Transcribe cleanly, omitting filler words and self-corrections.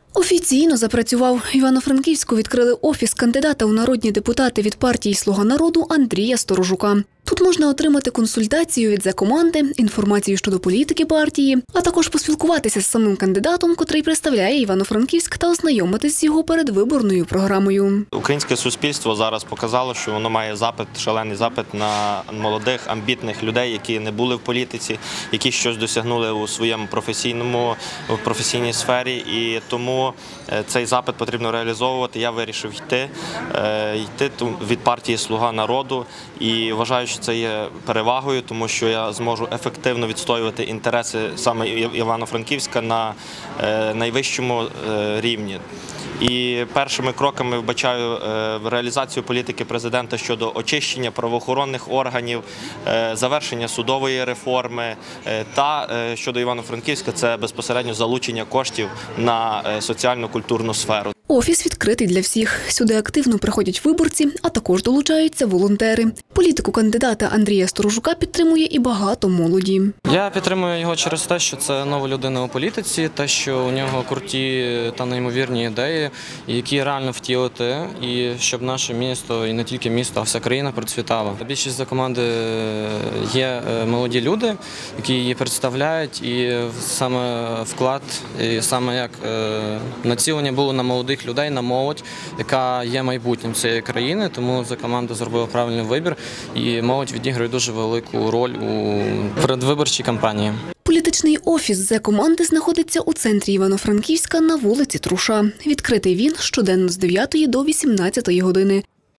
Офіційно запрацював. В Івано-Франківську відкрили офіс кандидата у народні депутати від партії «Слуга народу» Андрія Сторожука. Тут можна отримати консультацію від Зе-команди, інформацію щодо політики партії, а також поспілкуватися з самим кандидатом, котрий представляє Івано-Франківськ, та ознайомитись з його передвиборною програмою. Українське суспільство зараз показало, що воно має шалений запит на молодих, амбітних людей, які не були в політиці, які щось досягнули у своєму професійній сфері. І тому цей запит потрібно реалізовувати. Я вирішив йти від партії «Слуга народу» і вважаю, що це є перевагою, тому що я зможу ефективно відстоювати інтереси саме Івано-Франківська на найвищому рівні. І першими кроками вбачаю реалізацію політики президента щодо очищення правоохоронних органів, завершення судової реформи та щодо Івано-Франківська – це безпосередньо залучення коштів на соціально-культурну сферу. Офіс відкритий для всіх. Сюди активно приходять виборці, а також долучаються волонтери. Політику кандидата Андрія Сторожука підтримує і багато молоді. Я підтримую його через те, що це нова людина у політиці, те, що у нього круті та неймовірні ідеї, які реально втілити, і щоб наше місто, і не тільки місто, а вся країна процвітала. Більшість за команди є молоді люди, які її представляють, і саме вклад, і саме як націлення було на молодих людей, на молодь, яка є майбутнім цієї країни, тому за команда зробила правильний вибір, і молодь відіграє дуже велику роль у передвиборчій кампанії. Політичний офіс Зе-команди знаходиться у центрі Івано-Франківська на вулиці Труша. Відкритий він щоденно з 9 до 18 години.